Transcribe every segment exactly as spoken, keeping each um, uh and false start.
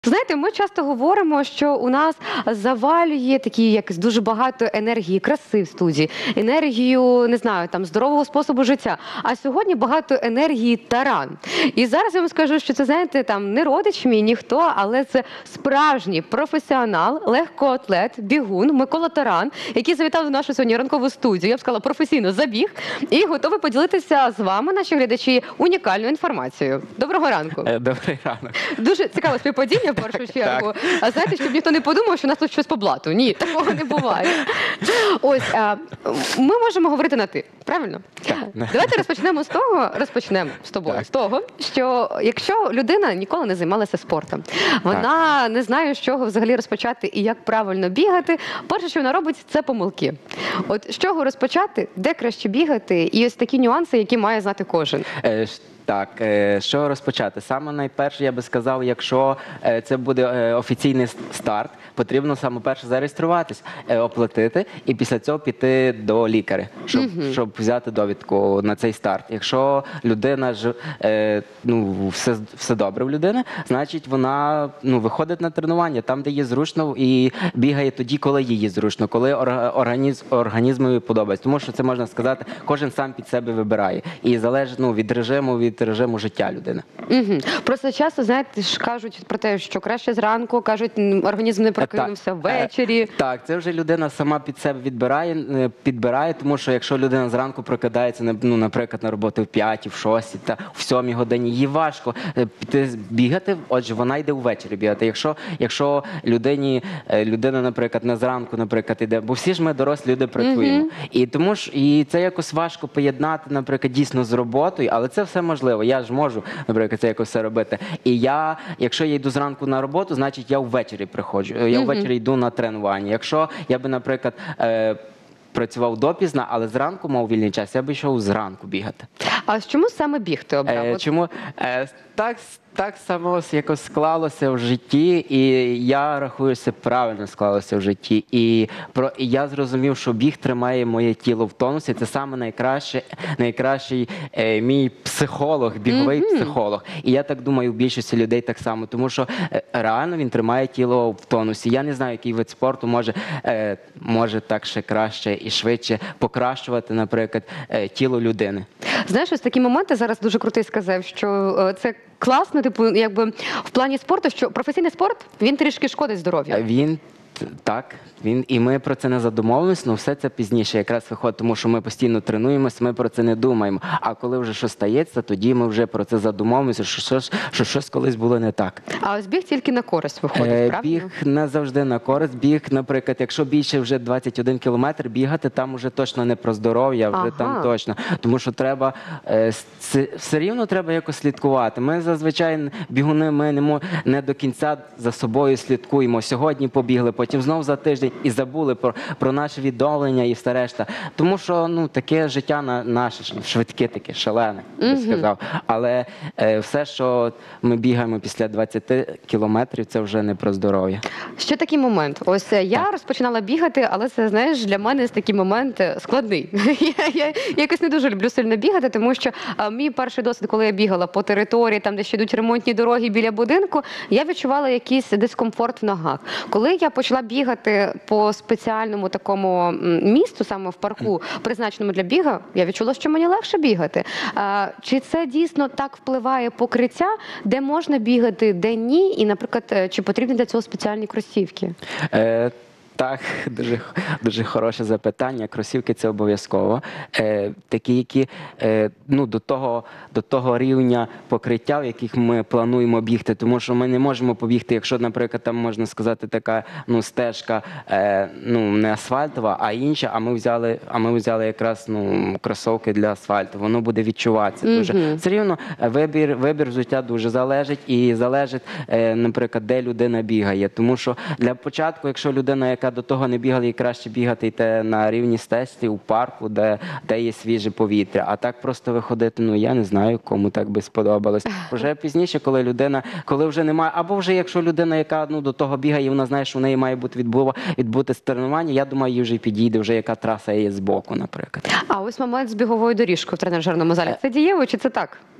Знаєте, ми часто говоримо, що у нас завалює такі якось дуже багато енергії, краси в студії, енергію, не знаю, там здорового способу життя. А сьогодні багато енергії таран. І зараз я вам скажу, що це, знаєте, там не родич мій, ніхто, але це справжній професіонал, легкоатлет, бігун Микола Таран, який завітав в нашу сьогодні ранкову студію, я б сказала, професійно забіг, і готовий поділитися з вами, наші глядачі, унікальною інформацією. Доброго ранку. Добрий ранок. Дуже цікаве співпадіння, в першу чергу. А знаєте, щоб ніхто не подумав, що у нас тут щось по блату. Ні, такого не буває. Ось, а, ми можемо говорити на «ти», правильно? Так. Давайте розпочнемо з того, розпочнемо з тобою, Так. з того, що якщо людина ніколи не займалася спортом, вона Так. не знає, з чого взагалі розпочати і як правильно бігати, перше, що вона робить, це помилки. От з чого розпочати, де краще бігати, і ось такі нюанси, які має знати кожен. Е, ш- Так, е, що розпочати? Саме найперше, я би сказав, якщо е, це буде е, офіційний с- старт, потрібно саме перше зареєструватись, е, оплатити і після цього піти до лікаря, щоб, щоб взяти довідку на цей старт. Якщо людина ж е, ну, все, все добре в людини, значить вона ну, виходить на тренування там, де їй зручно, і бігає тоді, коли їй зручно, коли орга- організм, організмові подобається. Тому що це можна сказати, кожен сам під себе вибирає. І залежить ну, від режиму, від режиму життя людини. Угу. Просто часто, знаєте, ж кажуть про те, що краще зранку, кажуть, м, організм не прокинувся Так. ввечері. Е, Так, це вже людина сама під себе відбирає, е, підбирає, тому що якщо людина зранку прокидається, на- ну, наприклад, на роботу в п'ятій, в шостій, та в сьомій годині, їй важко е, піти бігати, отже, вона йде ввечері бігати. Якщо, якщо людині, е, людина, наприклад, не зранку, наприклад, іде, бо всі ж ми дорослі люди працюємо. І тому ж і це якось важко поєднати, наприклад, дійсно з роботою, але це все можливо. Я ж можу, наприклад, це якось все робити. І я, якщо я йду зранку на роботу, значить я ввечері приходжу. Я ввечері йду на тренування. Якщо я би, наприклад, е, працював допізна, але зранку мав вільний час, я би йшов зранку бігати. А чому саме біг ти обрав? Е, От чому? Е, так, так само якось склалося в житті, і я рахую, що правильно склалося в житті. І, про, і я зрозумів, що біг тримає моє тіло в тонусі. Це саме найкраще, найкращий е, мій психолог, біговий психолог. І я так думаю, у більшості людей так само, тому що е, реально він тримає тіло в тонусі. Я не знаю, який вид спорту може, е, може так ще краще і швидше покращувати, наприклад, е, тіло людини. Знаєш, ось такі моменти зараз дуже крутий сказав, що е, це класно, типу, якби в плані спорту, що професійний спорт, він трішки шкодить здоров'ю. Е, Він т- так, він і ми про це не задумовились, але все це пізніше якраз виходить, тому що ми постійно тренуємось, ми про це не думаємо. А коли вже щось стається, тоді ми вже про це задумовуємося, що щось, що щось колись було не так. А ось біг тільки на користь виходить, Е, правда? Біг не завжди на користь. Біг, наприклад, якщо більше вже двадцять один кілометр бігати, там вже точно не про здоров'я, вже Ага. там точно. Тому що треба, е, с- все рівно треба якось слідкувати. Ми зазвичай бігуни, ми не, мо- не до кінця за собою слідкуємо. Сьогодні побігли, потім знов за тиждень і забули про, про наше відновлення і все решта. Тому що ну, таке життя на, наше ш- швидке, таке шалене, я би сказав. Але е, все, що ми бігаємо після двадцяти кілометрів, це вже не про здоров'я. Ще такий момент. Ось е, я розпочинала бігати, але це, знаєш, для мене такий момент е, складний. я, я якось не дуже люблю сильно бігати, тому що а, мій перший досвід, коли я бігала по території, там, де ще йдуть ремонтні дороги біля будинку, я відчувала якийсь дискомфорт в ногах. Коли я почала бігати по спеціальному такому м, місту, саме в парку, призначеному для біга, я відчула, що мені легше бігати. А, чи це дійсно так впливає покриття, де можна бігати, де ні? І, наприклад, е, чи потрібні для цього спеціальні кросівки? Е, так, дуже, х- дуже хороше запитання. Кросівки це обов'язково. Е, такі, які е, ну, до, того, до того рівня покриття, в яких ми плануємо бігти. Тому що ми не можемо побігти, якщо, наприклад, там можна сказати, така ну, стежка е, ну, не асфальтова, а інша, а ми взяли, а ми взяли якраз ну, кросовки для асфальту. Воно буде відчуватися дуже. Все рівно е, вибір, вибір взуття дуже залежить і залежить, е, наприклад, де людина бігає. Тому що для початку, якщо людина, яка до того не бігала, їй краще бігати йти на рівні стежці у парку, де, де є свіже повітря. А так просто виходити, ну я не знаю, кому так би сподобалось. Вже пізніше, коли людина, коли вже немає, або вже якщо людина, яка ну, до того бігає, вона знає, що в неї має бути відбува, відбути тренування, я думаю, їй вже підійде, вже яка траса є збоку, наприклад. А ось момент з біговою доріжкою в тренажерному залі. Це дієво чи це так?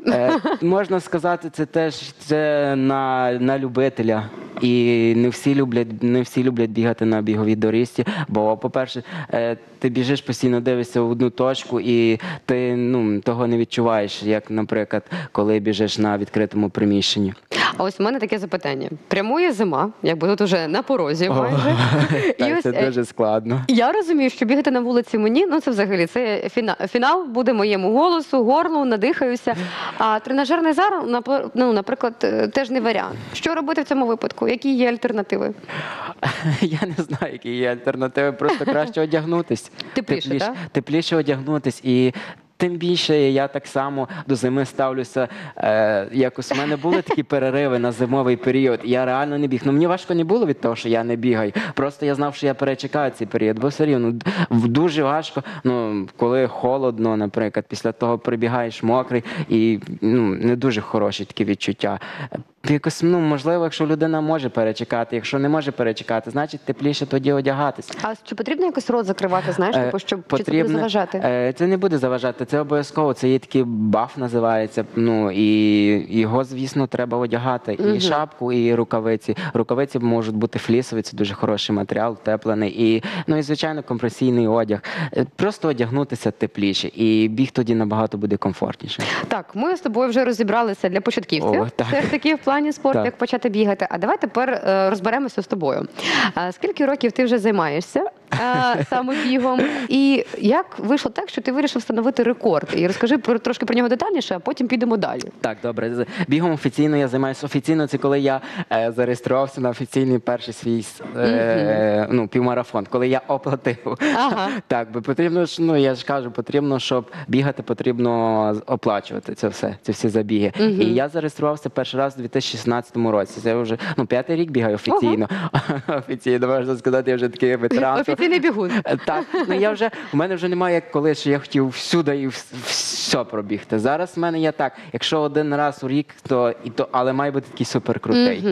Е, можна сказати, це теж це на, на любителя. І не всі люблять, не всі люблять бігати на біговій доріжці, бо, по-перше, е, ти біжиш постійно, дивишся в одну точку, і ти ну, того не відчуваєш, як, наприклад, коли біжиш на відкритому приміщенні. А ось у мене таке запитання. Прямує зима, якби тут уже на порозі майже. Так, ось, це е, дуже складно. Я розумію, що бігати на вулиці мені, ну це взагалі, це фінал, фінал буде моєму голосу, горлу, надихаюся. А тренажерний зал, напр- ну, наприклад, е, теж не варіант. Що робити в цьому випадку? Які є альтернативи? Я не знаю, які є альтернативи, просто краще одягнутись. Тепліше, так? Тепліше одягнутись. І тим більше я так само до зими ставлюся. Е, якось у мене були такі перериви на зимовий період. І я реально не біг. Ну мені важко не було від того, що я не бігаю. Просто я знав, що я перечекаю цей період. Бо все рівно в- дуже важко. Ну коли холодно, наприклад, після того прибігаєш мокрий і ну не дуже хороші такі відчуття. Якось, ну, можливо, якщо людина може перечекати, якщо не може перечекати, значить тепліше тоді одягатись. А чи потрібно якось рот закривати, знаєш, Е, типу, щоб чи це буде заважати? е, Це не буде заважати, це обов'язково. Це є такий баф, називається. Ну і його, звісно, треба одягати. І шапку, і рукавиці. Рукавиці можуть бути флісові, це дуже хороший матеріал, утеплений. І, ну і звичайно, компресійний одяг. Е, Просто одягнутися тепліше, і біг тоді набагато буде комфортніше. Так, ми з тобою вже розібралися для початківців. О, так. Все ж таки в плані спорту, Так. як почати бігати. А давай тепер е, розберемося з тобою. А, скільки років ти вже займаєшся е, саме бігом? І як вийшло так, що ти вирішив встановити рекорд? І розкажи про, трошки про нього детальніше, а потім підемо далі. Так, добре. З- Бігом офіційно я займаюся. Офіційно це коли я е, зареєструвався на офіційний перший свій е, ну, півмарафон, коли я оплатив. Ага. Так, бо потрібно ж, ну я ж кажу, потрібно, щоб бігати, потрібно з- оплачувати це все, ці всі забіги. І я зареєструвався перший раз у дві тисячі шістнадцятому році. Це вже ну, п'ятий рік бігаю офіційно. Офіційно, можна сказати, я вже такий ветеран. Офіційний бігун. Е, Так, ну я вже у мене вже немає як коли, що я хотів всюди і вс- все пробігти. Зараз в мене є так, якщо один раз у рік, то і то, але має бути такий суперкрутий.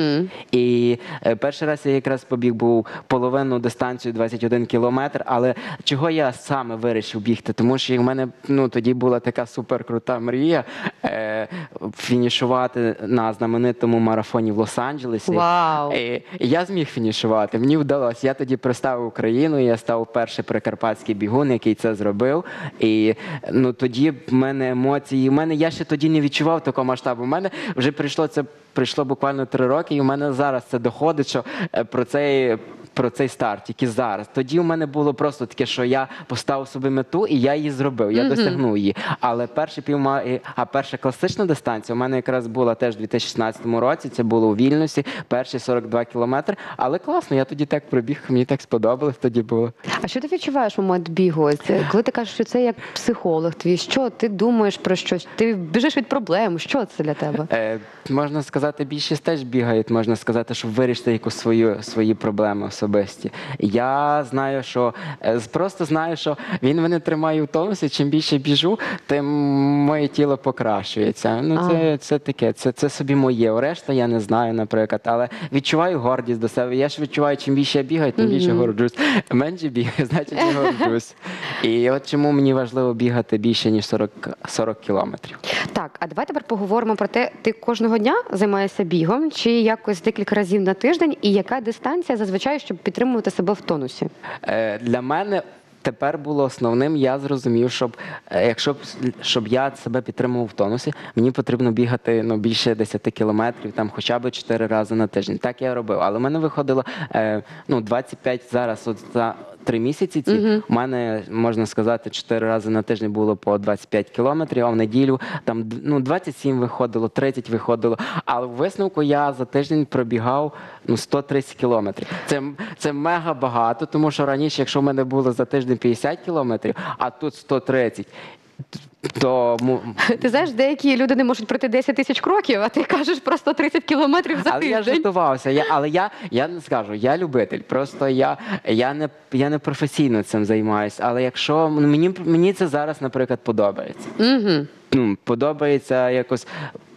І е, перший раз я якраз побіг був половинну дистанцію двадцять один кілометр. Але чого я саме вирішив бігти? Тому що в мене ну тоді була така суперкрута мрія е, фінішувати на знаменитому марафоні в Лос-Анджелесі. Вау! І я зміг фінішувати. Мені вдалося. Я тоді представив Україну. Я став перший прикарпатський бігун, який це зробив. І ну тоді в мене емоції. В мене я ще тоді не відчував такого масштабу. У мене вже прийшло це. Прийшло буквально три роки, і у мене зараз це доходить, що е, про цей. Про цей старт, тільки зараз. Тоді у мене було просто таке, що я поставив собі мету і я її зробив, я досягнув її. Але перша півма... а перша класична дистанція у мене якраз була теж у дві тисячі шістнадцятому році, це було у Вільнюсі, перші сорок два кілометри. Але класно, я тоді так пробіг, мені так сподобалось тоді було. А що ти відчуваєш в момент бігу? Це, коли ти кажеш, що це як психолог твій, що ти думаєш про щось? Ти біжиш від проблем, що це для тебе? Е, можна сказати, більшість теж бігають, можна сказати, щоб вирішити якусь свою, свої проблеми особисті. Я знаю, що е, просто знаю, що він мене тримає в тонусі. Чим більше біжу, тим моє тіло покращується. Ну це, це таке, це, це собі моє. Решта я не знаю, наприклад, але відчуваю гордість до себе. Я ж відчуваю, чим більше я бігаю, тим більше горджусь. Менше бігаю, значить не горджусь. І от чому мені важливо бігати більше ніж сорок, сорок кілометрів. Так, а давай тепер поговоримо про те, ти кожного дня займаєшся бігом, чи якось декілька разів на тиждень, і яка дистанція зазвичай, щоб підтримувати себе в тонусі? Е, Для мене тепер було основним, я зрозумів, щоб е, якщо б с- щоб я себе підтримував в тонусі, мені потрібно бігати ну, більше десять кілометрів, там хоча б чотири рази на тиждень. Так я робив. Але в мене виходило е, ну, двадцять п'ять зараз от за три місяці. Ці у мене, можна сказати, чотири рази на тиждень було по двадцять п'ять кілометрів, а в неділю там ну, двадцять сім виходило, тридцять виходило. Але в висновку я за тиждень пробігав ну, сто тридцять кілометрів. Це, це мега багато, тому що раніше, якщо в мене було за тиждень п'ятдесят кілометрів, а тут сто тридцять, то му- Ти знаєш, деякі люди не можуть пройти десять тисяч кроків, а ти кажеш про сто тридцять кілометрів за але я тиждень. жартувався. Я, але я, я не скажу, я любитель. Просто я, я, не, я не професійно цим займаюся. Але якщо ну, мені, мені це зараз, наприклад, подобається. Угу. Ну, подобається якось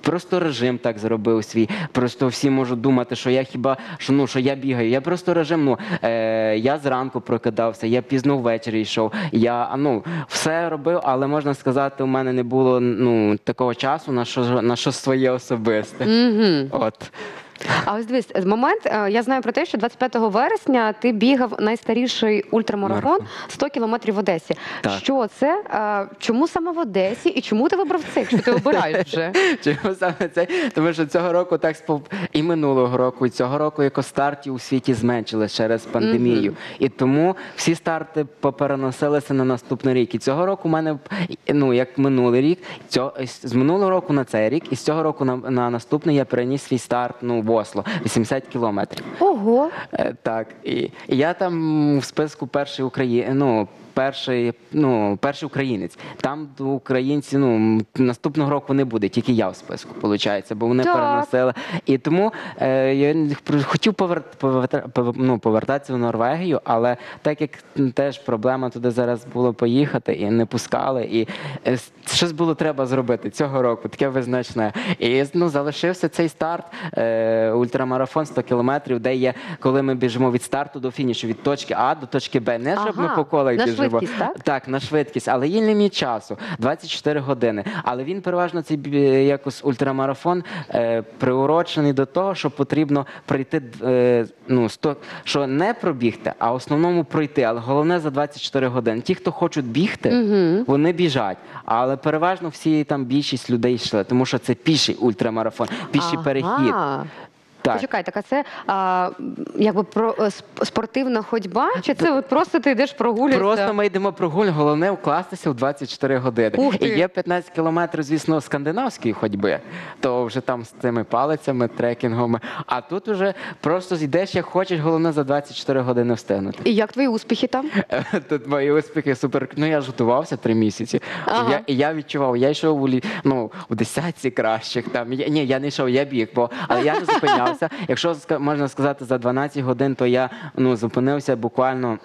просто режим так зробив свій. Просто всі можуть думати, що я хіба що ну що я бігаю. Я просто режим. Ну е, я зранку прокидався, я пізно ввечері йшов. Я ну все робив, але можна сказати, у мене не було ну такого часу на що на що своє особисте. Мгм. От. А ось дивись, момент, е, я знаю про те, що двадцять п'ятого вересня ти бігав найстаріший ультрамарафон Марафон. сто кілометрів в Одесі. Так. Що це? Е, Чому саме в Одесі і чому ти вибрав це, якщо ти обираєш вже? Чому саме це? Тому що цього року так спов... і минулого року, і цього року якось стартів у світі зменшили через пандемію. Мгм. І тому всі старти попереносилися на наступний рік. І цього року в мене, ну як минулий рік, цього, з минулого року на цей рік, і з цього року на, на наступний я переніс свій старт ну, в Осло, вісімдесят кілометрів. Ого! Е, Так, і, і я там в списку перший Украї... ну, перший, ну, перший українець. Там до українці, ну, наступного року не буде, тільки я в списку, виходить, бо вони Так. переносили. І тому е, я хотів повер... Повер... ну, повертатися в Норвегію, але так як теж проблема туди зараз було поїхати, і не пускали, і е, щось було треба зробити цього року, таке визначне. І ну, залишився цей старт, е, ультрамарафон сто кілометрів, де є, коли ми біжимо від старту до фінішу, від точки А до точки Б. Не щоб Ага, ми по колах на біжимо. швидкість, так? Так, на швидкість, але є ліміт часу двадцять чотири години. Але він переважно цей бі- якось ультрамарафон е, приурочений до того, що потрібно пройти е, ну, сто, що не пробігти, а в основному пройти. Але головне за двадцять чотири години. Ті, хто хочуть бігти, Мгм. вони біжать. Але переважно всі там більшість людей йшли, тому що це піший ультрамарафон, піший перехід. Ага. Так. Почекай, так а це а, якби про е, сп- спортивна ходьба, чи це от просто ти йдеш прогулюєшся? Просто ми йдемо прогуль, головне вкластися в двадцять чотири години. Ух ти. І є п'ятнадцять кілометрів, звісно, скандинавської ходьби, то вже там з цими палицями, трекінгами. А тут вже просто йдеш як хочеш, головне за двадцять чотири години встигнути. І як твої успіхи там? Тут мої успіхи супер. Ну я ж готувався три місяці. Ага. І я, і я відчував, я йшов у лі- ну, у десятці кращих. Там я, ні, я не йшов, я біг, бо але я не зупинявся. Якщо ска- можна сказати за дванадцять годин, то я ну зупинився буквально.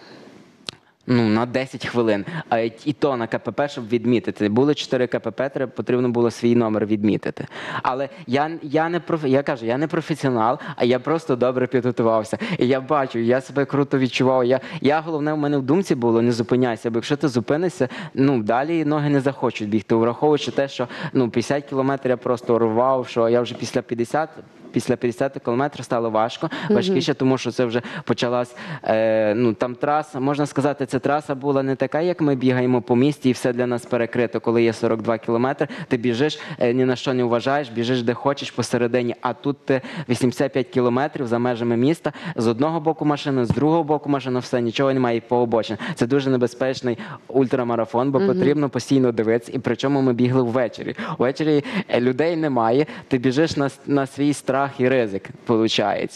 Ну, на десять хвилин. А й- і то на КПП, щоб відмітити. Були чотири КПП, треба, потрібно було свій номер відмітити. Але я, я, не проф... я кажу, я не професіонал, а я просто добре підготувався. І я бачу, я себе круто відчував. Я, я головне, в мене в думці було, не зупиняйся, бо якщо ти зупинишся, ну, далі ноги не захочуть бігти. Враховуючи те, що ну, п'ятдесят кілометрів я просто рвав, що я вже після п'ятдесят Після п'ятдесят кілометрів стало важко, важкіше, тому що це вже почалась, е, ну там траса, можна сказати, ця траса була не така, як ми бігаємо по місті, і все для нас перекрито, коли є сорок два кілометри, ти біжиш, е, ні на що не вважаєш, біжиш де хочеш посередині, а тут ти вісімдесят п'ять кілометрів за межами міста, з одного боку машина, з другого боку машина, все, нічого немає, і по обочині. Це дуже небезпечний ультрамарафон, бо потрібно постійно дивитися, і причому ми бігли ввечері. Ввечері е, людей немає, ти біжиш на, с- на свій страх і ризик, виходить.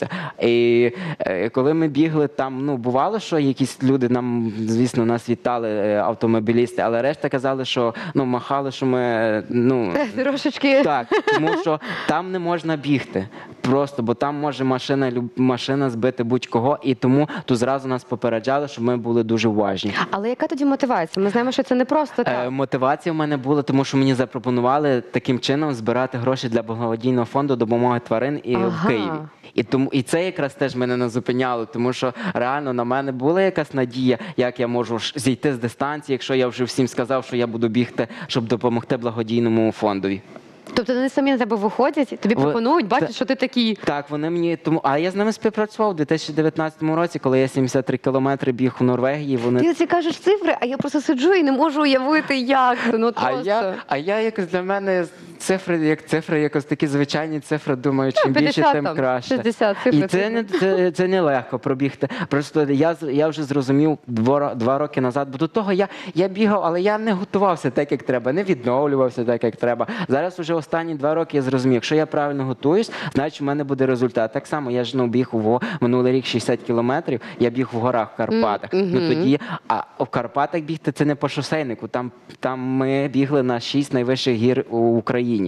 І е, коли ми бігли там, ну, бувало, що якісь люди нам, звісно, нас вітали, е, автомобілісти, але решта казали, що, ну, махали, що ми, е, ну, Трошечки. так, тому що там не можна бігти. Просто, бо там може машина, люб- машина збити будь-кого, і тому тут зразу нас попереджали, щоб ми були дуже уважні. Але яка тоді мотивація? Ми знаємо, що це не просто Е, так. Мотивація в мене була, тому що мені запропонували таким чином збирати гроші для благодійного фонду допомоги тварин і Ага. в Києві. І тому і це якраз теж мене не зупиняло, тому що реально на мене була якась надія, як я можу ж зійти з дистанції, якщо я вже всім сказав, що я буду бігти, щоб допомогти благодійному фондові. Тобто вони самі на тебе виходять, тобі Ви- пропонують, бачать, Та- що ти такий. Так, вони мені тому. А я з ними співпрацював у дві тисячі дев'ятнадцятому році, коли я сімдесят три кілометри біг у Норвегії. Вони Ти ці кажеш цифри, а я просто сиджу і не можу уявити, як це. Ну, А просто. я, а я якось для мене цифри, як цифри, якось такі звичайні цифри, думаю, чим Ну, більше, п'ятдесят тим там, краще. шістдесят цифри, І це не, це, це не легко пробігти. Просто я, з- я вже зрозумів два, два роки назад, бо до того я, я бігав, але я не готувався так, як треба, не відновлювався так, як треба. Зараз вже останні два роки я зрозумів, якщо я правильно готуюсь, значить у мене буде результат. Так само я ж ну, біг у Во- минулий рік шістдесят кілометрів, я біг в горах в Карпатах. Мгм. Ну тоді, а в Карпатах бігти це не по шосейнику, там, там ми бігли на шість найвищих гір у Україні.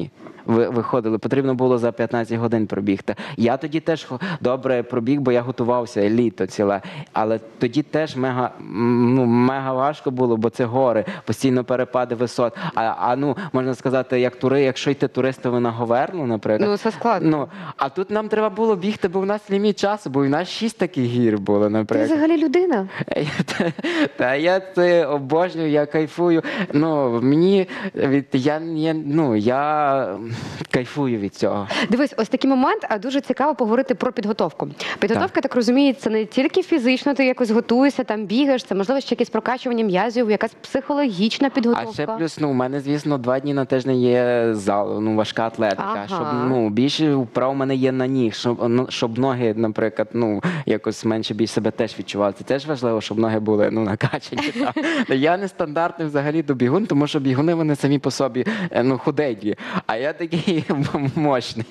ви- виходили, потрібно було за п'ятнадцять годин пробігти. Я тоді теж хо- добре пробіг, бо я готувався літо ціле. Але тоді теж мега, м, ну, мега важко було, бо це гори, постійно перепади висот. А, а ну, можна сказати, як тури, якщо йти туристами на Говерлу, наприклад. Ну, це складно. Ну, а тут нам треба було бігти, бо в нас ліміт часу, бо в нас шість таких гір було, Ти наприклад. взагалі людина. Та, та я це обожнюю, я кайфую. Ну, мені від я, я, ну, я кайфую від цього. Дивись, ось такий момент, а дуже цікаво поговорити про підготовку. Підготовка, так розумію, це не тільки фізично, ти якось готуєшся, там бігаєш, це можливо ще якесь прокачування м'язів, якась психологічна підготовка. А ще плюс, ну, у мене, звісно, два дні на тиждень є зал, ну, важка атлетика. Ага. Щоб, ну, більше вправ у мене є на ніг, щоб, ну, щоб ноги, наприклад, ну, якось менше більш себе теж відчували. Це теж важливо, щоб ноги були, ну, накачані. Та. Я не стандартний взагалі до бігун, тому що бігуни, вони самі по собі, е, ну, худенькі, а я такий мощний.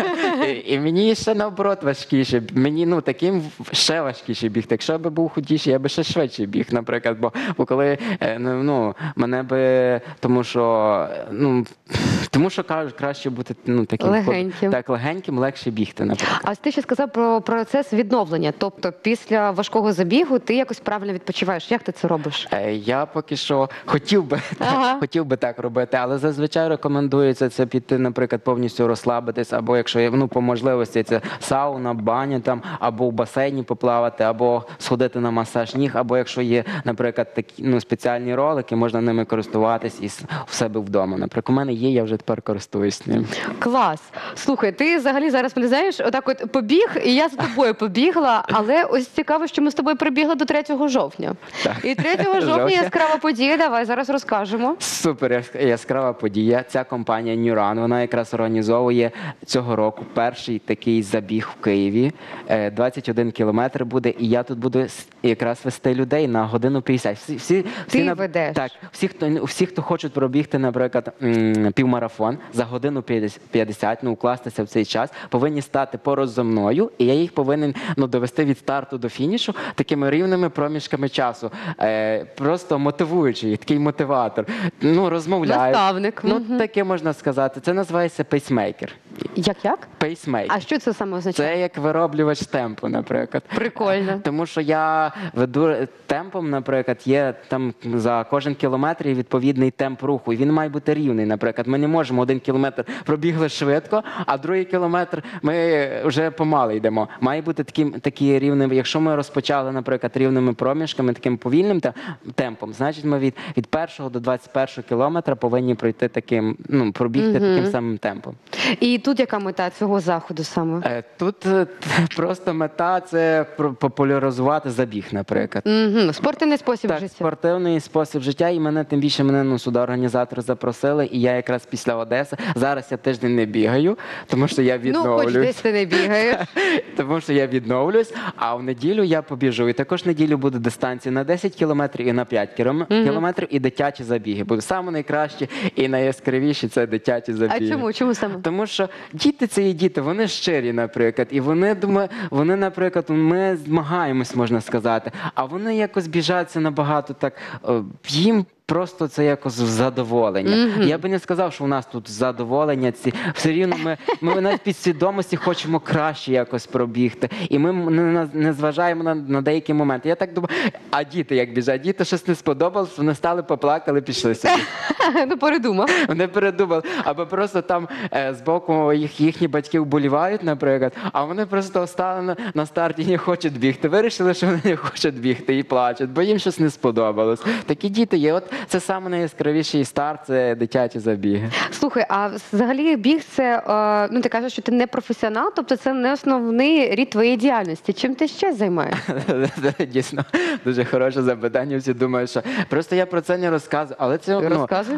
І, і мені ще наоборот важкіше. Мені, ну, таким ще важкіше бігти. Якщо я би був худіший, я би ще швидше біг, наприклад. Бо, бо коли, е, ну, ну, мене би, тому що, ну, тому що кажуть, краще бути, ну, таким Легеньким. так, легеньким, легше бігти, наприклад. А ти ще сказав про процес відновлення. Тобто після важкого забігу ти якось правильно відпочиваєш. Як ти це робиш? Е, Я поки що хотів би, Ага. хотів би так робити, але зазвичай рекомендується це піти, наприклад, повністю розслабитись, або якщо є, ну, по можливості, це сауна, баня там, або в басейні поплавати, або сходити на масаж ніг, або якщо є, наприклад, такі, ну, спеціальні ролики, можна ними користуватись і с- в себе вдома. Наприклад, у мене є, я вже тепер користуюсь ним. Клас. Слухай, ти взагалі зараз мене знаєш, отак от побіг, і я за тобою побігла, але ось цікаво, що ми з тобою прибігли до третього жовтня. Так. І третього жовтня Жовтня. яскрава подія, давай зараз розкажемо. Супер яск- яскрава подія. Ця компанія New Run, вона якраз організовує цього року перший такий забіг в Києві. Е, двадцять один кілометр буде, і я тут буду с- якраз вести людей на годину п'ятдесят. Всі, всі, всі Ти на- ведеш? Так, всі, хто, всі, хто хочуть пробігти, наприклад, м, півмарафон за годину п'ятдесят, ну, укластися в цей час, повинні стати поруч зі мною, і я їх повинен, ну, довести від старту до фінішу такими рівними проміжками часу. Е, просто мотивуючи їх, такий мотиватор. Ну, розмовляю. Наставник. Ну, Мгм. таке можна сказати. Це називається пейсмейкер. Як як? Пейсмейкер. А що це саме означає? Це як вироблювач темпу, наприклад. Прикольно. Тому що я веду темпом, наприклад, є там за кожен кілометр є відповідний темп руху, і він має бути рівний. Наприклад, ми не можемо один кілометр пробігли швидко, а другий кілометр ми вже помало йдемо. Має бути таким такі рівним. Якщо ми розпочали, наприклад, рівними проміжками, таким повільним те- темпом, значить ми від, від першого до двадцять першого кілометра повинні пройти таким, ну, пробігти Мгм. таким самим темпом. І тут яка мета цього заходу саме? Е, Тут е, просто мета це про- популяризувати забіг, наприклад. Угу. Спортивний спосіб Так, життя. спортивний спосіб життя, і мене тим більше мене, ну, сюди організатори запросили, і я якраз після Одеси. Зараз я тиждень не бігаю, тому що я Ну, хоч відновлюсь. десь ти не бігаєш. Тому що я відновлюсь, а в неділю я побіжу. І також в неділю буде дистанція на десять кілометрів і на п'ять кілом- кілометрів, і дитячі забіги. Будуть саме найкращі і найяскравіші це дитячі А забіги. чому? Чому саме? Тому що діти це є діти, вони щирі, наприклад, і вони думають, вони, наприклад, ми змагаємось, можна сказати, а вони якось біжаться набагато так. е, Їм просто це якось задоволення. Мгм. Я би не сказав, що у нас тут задоволення. Ці все рівно ми, ми навіть підсвідомості хочемо краще якось пробігти, і ми не, не- не зважаємо на, на деякі моменти. Я так думаю, а діти як біжать? Діти щось не сподобалось, вони стали, поплакали, пішли собі. Ну, передумав. Вони передумали, або просто там е, з боку їх, їхні батьки вболівають, наприклад, а вони просто стали на, на старті і не хочуть бігти. Вирішили, що вони не хочуть бігти і плачуть, бо їм щось не сподобалось. Такі діти є. От це саме найяскравіший старт, це дитячі забіги. Слухай, а взагалі біг це, е, ну ти кажеш, що ти не професіонал, тобто це не основний рід твоєї діяльності. Чим ти ще займаєшся? Дійсно, дуже хороше запитання. Всі думають, що просто я про це не розказую, але це Ти ну, розказуй.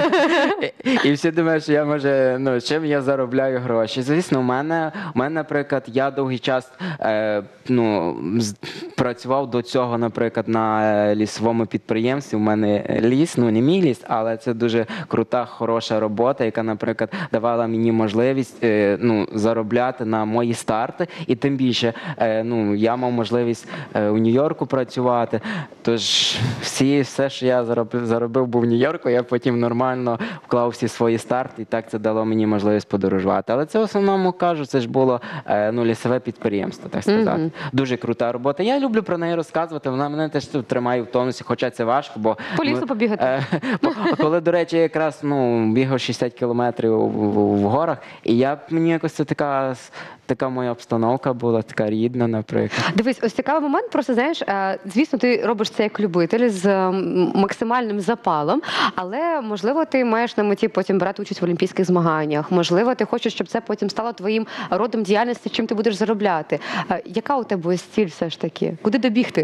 І- І всі думають, що я може, ну, чим я заробляю гроші. Звісно, у мене, у мене, наприклад, я довгий час е, ну, з- працював до цього, наприклад, на е, лісовому підприємстві. У мене е, ліс, ну не мій ліс, але це дуже крута, хороша робота, яка, наприклад, давала мені можливість е, ну, заробляти на мої старти. І тим більше е, ну, я мав можливість е, у Нью-Йорку працювати. Тож всі, все, що я заробив, заробив був в Нью-Йорку, я потім нормально вклав всі свої старти, і так це дало мені можливість подорожувати. Але це в основному, кажу, це ж було е, ну, лісове підприємство, так сказати. Мгм. Дуже крута робота. Я люблю про неї розказувати, вона мене теж тут тримає в тонусі, хоча це важко, бо... По лісу ми- побігати. Е, бо коли, до речі, якраз ну, бігав шістдесят кілометрів в, в, в горах, і я, мені якось це така, така моя обстановка була, така рідна, наприклад. Дивись, ось цікавий момент. Просто знаєш, е, звісно, ти робиш це як любитель з м, максимальним запалом, але можливо, ти маєш на меті потім брати участь в олімпійських змаганнях. Можливо, ти хочеш, щоб це потім стало твоїм родом діяльності, чим ти будеш заробляти. Е, Яка у тебе ось ціль все ж таки? Куди добігти?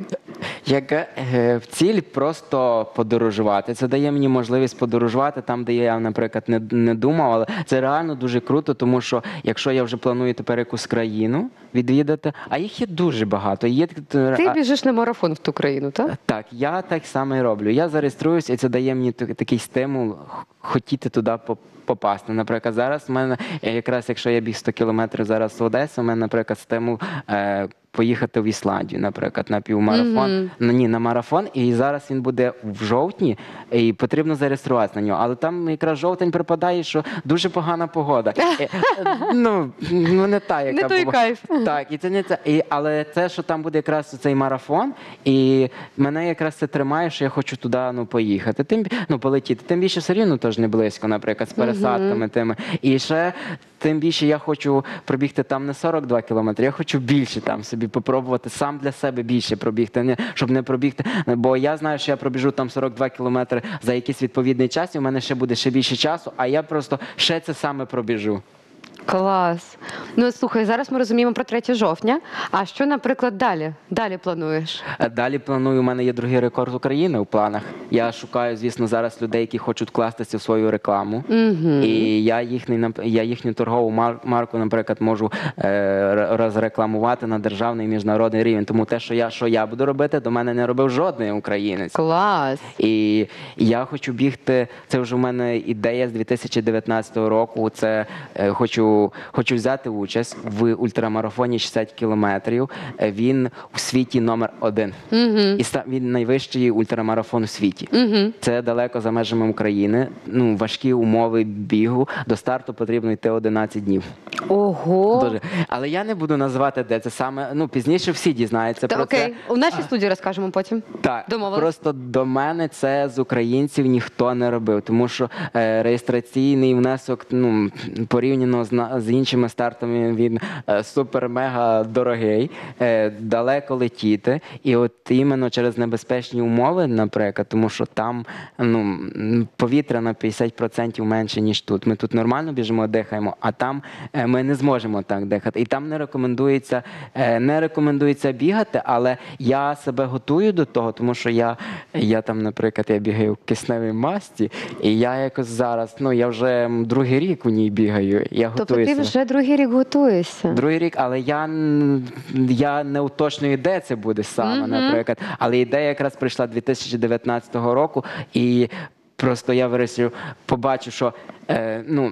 Яка е, ціль просто подорожувати. Це дає мені можливість подорожувати там, де я, наприклад, не, не думав, але це реально дуже круто, тому що якщо я вже планую тепер якусь країну відвідати, а їх є дуже багато. Є, Ти а- біжиш на марафон в ту країну, так? Так, я так само і роблю. Я зареєструюсь, і це дає мені так- такий стимул х- хотіти туди поп- попасти. Наприклад, зараз в мене, е, якраз якщо я біг сто кілометрів зараз в Одесу, у мене, наприклад, стимул е, поїхати в Ісландію, наприклад, на півмарафон. Мгм. Ну, ні, на марафон, і зараз він буде в жовтні, і потрібно зареєструватися на нього. Але там якраз жовтень припадає, що дуже погана погода. Е, е, Ну, ну не та, яка Не той була. кайф. Так, і це не це. І, але це, що там буде якраз цей марафон, і мене якраз це тримає, що я хочу туди ну, поїхати. Тим, бі- ну, полетіти. Тим більше все рівно теж не близько, наприклад, з пересадками тими. І ще тим більше я хочу пробігти там не сорок два кілометри, я хочу більше там собі попробувати сам для себе більше пробігти, не, щоб не пробігти. Бо я знаю, що я пробіжу там сорок два кілометри за якийсь відповідний час, і в мене ще буде ще більше часу, а я просто ще це саме пробіжу. Клас. Ну слухай, зараз ми розуміємо про третє жовтня. А що, наприклад, далі? Далі плануєш? Е, Далі планую, у мене є другий рекорд України у планах. Я шукаю, звісно, зараз людей, які хочуть вкластися в свою рекламу. Угу. І я, їхній, нап- я їхню торгову мар- марку, наприклад, можу е, р- розрекламувати на державний і міжнародний рівень. Тому те, що я, що я буду робити, до мене не робив жодний українець. Клас. І я хочу бігти, це вже в мене ідея з дві тисячі дев'ятнадцятого року, це е, хочу, хочу взяти участь в ультрамарафоні шістдесят кілометрів. Е, Він у світі номер один. Угу. І ста- він найвищий ультрамарафон у світі. Угу. Це далеко за межами України. Ну, важкі умови бігу. До старту потрібно йти одинадцять днів. Ого. Дуже. Але я не буду називати, де це саме. Ну, пізніше всі дізнаються Та, про окей, це. у нашій студії розкажемо потім. Так, Домовились? просто до мене це з українців ніхто не робив, тому що е, реєстраційний внесок, ну, порівняно з, на- з іншими стартами, він е, супер-мега дорогий, е, далеко летіти. І от іменно через небезпечні умови, наприклад, тому що там ну, м, повітря на п'ятдесят відсотків менше, ніж тут. Ми тут нормально біжимо, дихаємо, а там е, ми не зможемо так дихати. І там не рекомендується, е, не рекомендується бігати, але я себе готую до того, тому що я, я там, наприклад, я бігаю в кисневій масті, і я якось зараз, ну я вже м, другий рік у ній бігаю. Я Тобто готую ти себе. вже другий рік готуєшся. Другий рік, але я, н- я не уточнюю, де це буде саме, Мгм. наприклад. Але ідея якраз прийшла дві тисячі дев'ятнадцятого року, і просто я вирішив, побачив, що, е, ну,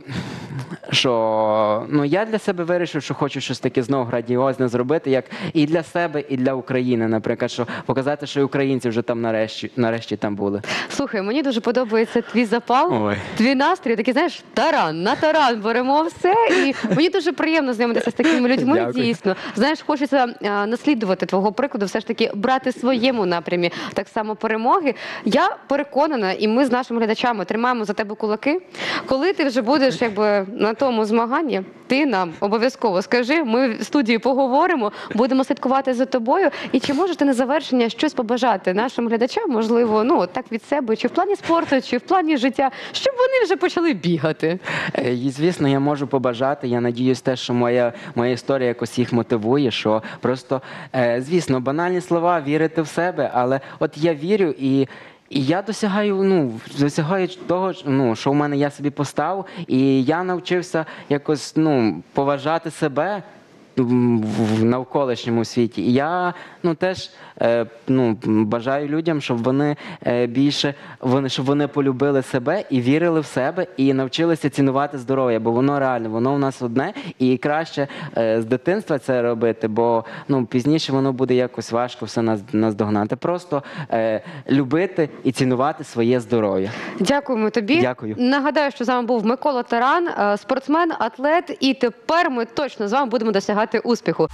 що ну, я для себе вирішив, що хочу щось таке знову градіозне зробити, як і для себе, і для України, наприклад, що показати, що і українці вже там нарешті, нарешті там були. Слухай, мені дуже подобається твій запал, Ой. твій настрій. Такий, знаєш, таран, на таран беремо все. І мені дуже приємно знайомитися з такими людьми. Дякую. Дійсно, знаєш, хочеться а, наслідувати твого прикладу, все ж таки брати в своєму напрямі так само перемоги. Я переконана, і ми з нашими глядачами тримаємо за тебе кулаки. Коли ти вже будеш якби на тому змаганні, ти нам обов'язково скажи. Ми в студії поговоримо, будемо слідкувати за тобою. І чи можеш ти на завершення щось побажати нашим глядачам, можливо, ну так від себе, чи в плані спорту, чи в плані життя, щоб вони вже почали бігати? Е, І, звісно, я можу побажати. Я надіюсь, те, що моя, моя історія якось їх мотивує, що просто, е, звісно, банальні слова, вірити в себе, але от я вірю і. І я досягаю, ну, досягаю того, ну, що в мене я собі поставив, і я навчився якось ну, поважати себе м, в навколишньому світі. І я ну, теж е, ну, бажаю людям, щоб вони е, більше вони, щоб вони полюбили себе і вірили в себе, і навчилися цінувати здоров'я, бо воно реально, воно у нас одне, і краще е, з дитинства це робити, бо ну, пізніше воно буде якось важко все нас, наздогнати. Просто е, любити і цінувати своє здоров'я. Дякуємо тобі. Дякую. Нагадаю, що з вами був Микола Таран, е, спортсмен, атлет, і тепер ми точно з вами будемо досягати успіху.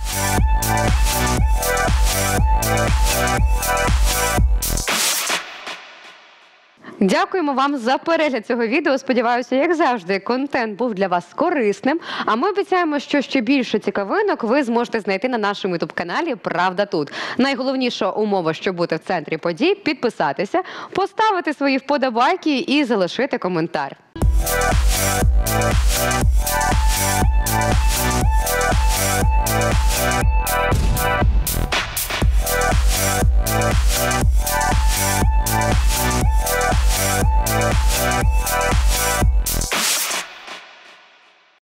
Дякуємо вам за перегляд цього відео. Сподіваюся, як завжди, контент був для вас корисним. А ми обіцяємо, що ще більше цікавинок ви зможете знайти на нашому ютуб-каналі «Правда тут». Найголовніша умова, щоб бути в центрі подій – підписатися, поставити свої вподобайки і залишити коментар.